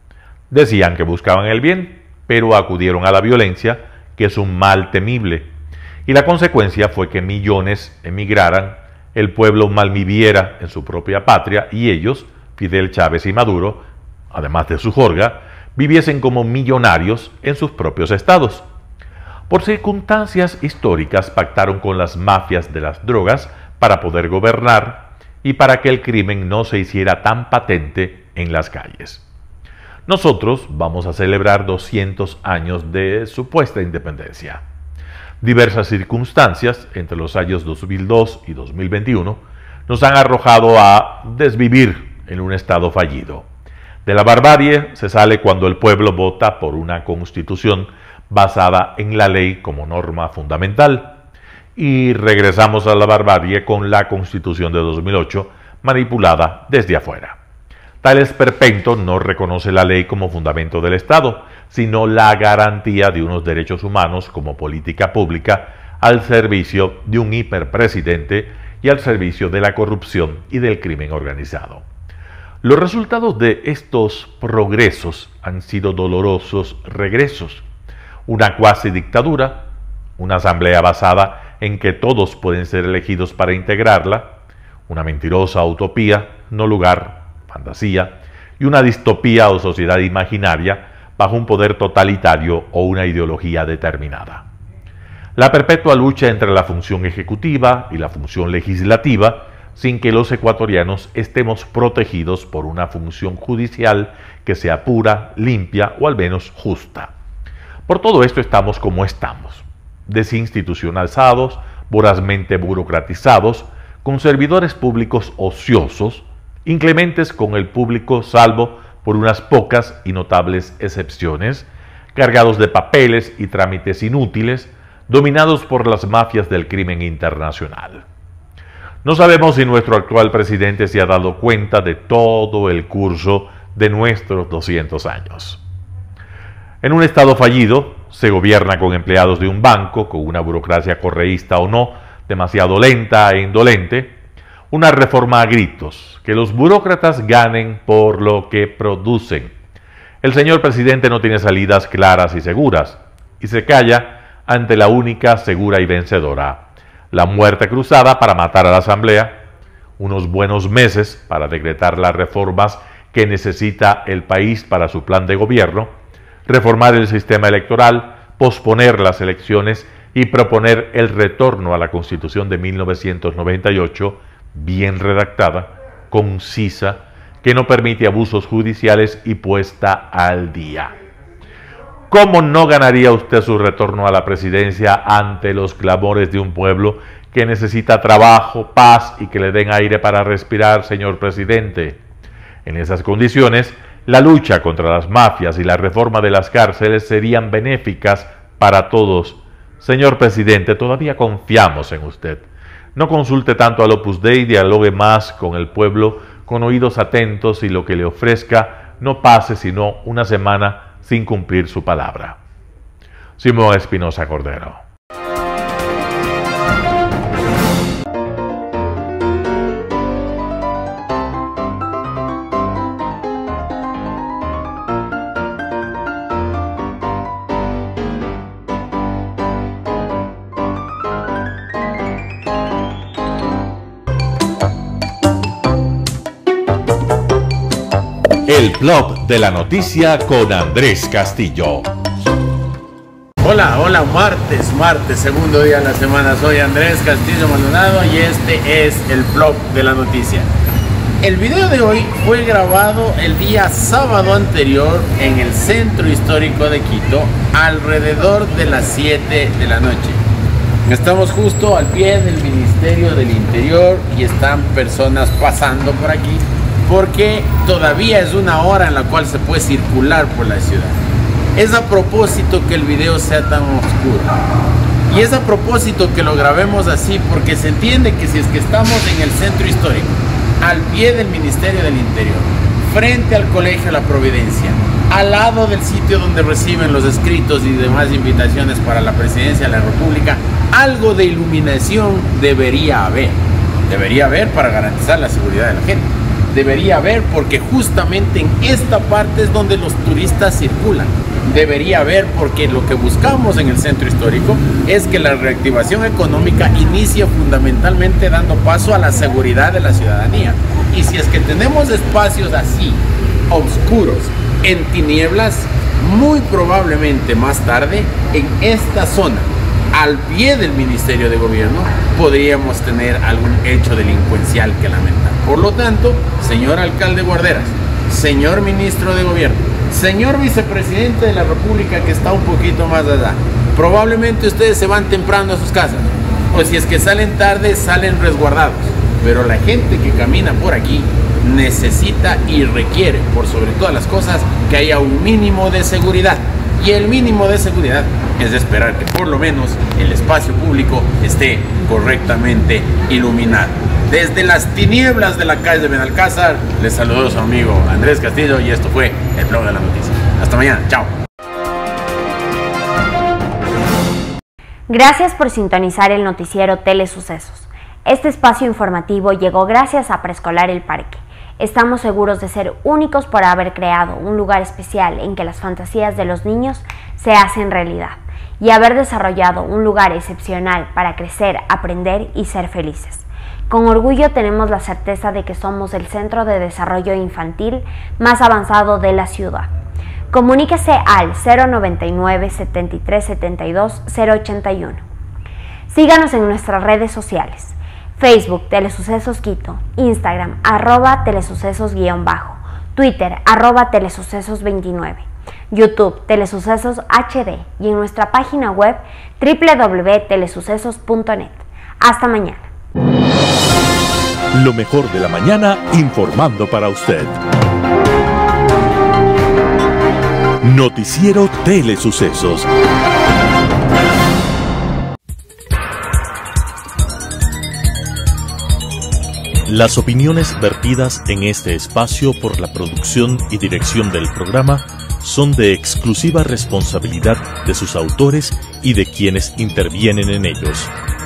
Decían que buscaban el bien, pero acudieron a la violencia, que es un mal temible, y la consecuencia fue que millones emigraran, el pueblo malviviera en su propia patria y ellos, Fidel, Chávez y Maduro, además de su jorga, viviesen como millonarios en sus propios estados. Por circunstancias históricas pactaron con las mafias de las drogas para poder gobernar y para que el crimen no se hiciera tan patente en las calles. Nosotros vamos a celebrar doscientos años de supuesta independencia. Diversas circunstancias entre los años dos mil dos y dos mil veintiuno nos han arrojado a desvivir en un estado fallido. De la barbarie se sale cuando el pueblo vota por una constitución basada en la ley como norma fundamental, y regresamos a la barbarie con la Constitución de dos mil ocho manipulada desde afuera. Tal esperpento no reconoce la ley como fundamento del Estado, sino la garantía de unos derechos humanos como política pública al servicio de un hiperpresidente y al servicio de la corrupción y del crimen organizado. Los resultados de estos progresos han sido dolorosos regresos: una cuasi dictadura, una asamblea basada en que todos pueden ser elegidos para integrarla, una mentirosa utopía, no lugar, fantasía, y una distopía o sociedad imaginaria bajo un poder totalitario o una ideología determinada. La perpetua lucha entre la función ejecutiva y la función legislativa, sin que los ecuatorianos estemos protegidos por una función judicial que sea pura, limpia o al menos justa. Por todo esto estamos como estamos, desinstitucionalizados, vorazmente burocratizados, con servidores públicos ociosos, inclementes con el público salvo por unas pocas y notables excepciones, cargados de papeles y trámites inútiles, dominados por las mafias del crimen internacional. No sabemos si nuestro actual presidente se ha dado cuenta de todo el curso de nuestros doscientos años. En un estado fallido, se gobierna con empleados de un banco, con una burocracia correísta o no, demasiado lenta e indolente, una reforma a gritos, que los burócratas ganen por lo que producen. El señor presidente no tiene salidas claras y seguras, y se calla ante la única segura y vencedora: la muerte cruzada para matar a la Asamblea, unos buenos meses para decretar las reformas que necesita el país para su plan de gobierno, reformar el sistema electoral, posponer las elecciones y proponer el retorno a la Constitución de mil novecientos noventa y ocho, bien redactada, concisa, que no permite abusos judiciales y puesta al día. ¿Cómo no ganaría usted su retorno a la presidencia ante los clamores de un pueblo que necesita trabajo, paz y que le den aire para respirar, señor presidente? En esas condiciones, la lucha contra las mafias y la reforma de las cárceles serían benéficas para todos. Señor presidente, todavía confiamos en usted. No consulte tanto al Opus Dei, dialogue más con el pueblo con oídos atentos y lo que le ofrezca no pase sino una semana sin cumplir su palabra. Simón Espinosa Cordero. El blog de la noticia con Andrés Castillo. Hola, hola, martes, martes, segundo día de la semana. Soy Andrés Castillo Maldonado y este es el blog de la noticia. El video de hoy fue grabado el día sábado anterior en el centro histórico de Quito, alrededor de las siete de la noche. Estamos justo al pie del Ministerio del Interior y están personas pasando por aquí, porque todavía es una hora en la cual se puede circular por la ciudad. Es a propósito que el video sea tan oscuro. Y es a propósito que lo grabemos así, porque se entiende que si es que estamos en el centro histórico, al pie del Ministerio del Interior, frente al Colegio La Providencia, al lado del sitio donde reciben los escritos y demás invitaciones para la Presidencia de la República, algo de iluminación debería haber. Debería haber para garantizar la seguridad de la gente. Debería haber porque justamente en esta parte es donde los turistas circulan. Debería haber porque lo que buscamos en el centro histórico es que la reactivación económica inicie fundamentalmente dando paso a la seguridad de la ciudadanía. Y si es que tenemos espacios así, oscuros, en tinieblas, muy probablemente más tarde en esta zona, al pie del Ministerio de Gobierno, podríamos tener algún hecho delincuencial que lamentar. Por lo tanto, señor alcalde Guarderas, señor ministro de Gobierno, señor vicepresidente de la República que está un poquito más allá, probablemente ustedes se van temprano a sus casas, o si es que salen tarde, salen resguardados. Pero la gente que camina por aquí necesita y requiere, por sobre todas las cosas, que haya un mínimo de seguridad. Y el mínimo de seguridad es esperar que por lo menos el espacio público esté correctamente iluminado. Desde las tinieblas de la calle de Benalcázar, les saludó su amigo Andrés Castillo y esto fue el blog de la noticia. Hasta mañana, chao. Gracias por sintonizar el noticiero Telesucesos. Este espacio informativo llegó gracias a Preescolar El Parque. Estamos seguros de ser únicos por haber creado un lugar especial en que las fantasías de los niños se hacen realidad y haber desarrollado un lugar excepcional para crecer, aprender y ser felices. Con orgullo tenemos la certeza de que somos el centro de desarrollo infantil más avanzado de la ciudad. Comuníquese al cero noventa y nueve, setenta y tres, setenta y dos, cero ochenta y uno. Síganos en nuestras redes sociales. Facebook, Telesucesos Quito, Instagram, arroba telesucesos guión bajo, Twitter, arroba telesucesos veintinueve, YouTube, Telesucesos H D y en nuestra página web doble u doble u doble u punto telesucesos punto net. Hasta mañana. Lo mejor de la mañana informando para usted. Noticiero Telesucesos. Las opiniones vertidas en este espacio por la producción y dirección del programa son de exclusiva responsabilidad de sus autores y de quienes intervienen en ellos.